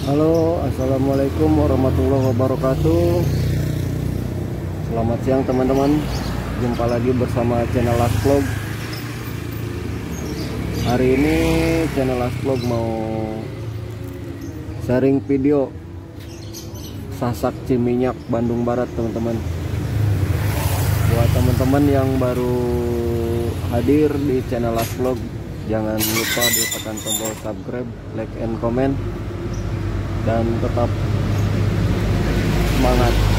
Halo, assalamualaikum warahmatullahi wabarakatuh. Selamat siang teman-teman. Jumpa lagi bersama channel Last Vlog. Hari ini channel Last Vlog mau sharing video Sasak Ciminyak Bandung Barat, teman-teman. Buat teman-teman yang baru hadir di channel Last Vlog, jangan lupa ditekan tombol subscribe, like and comment, dan tetap semangat.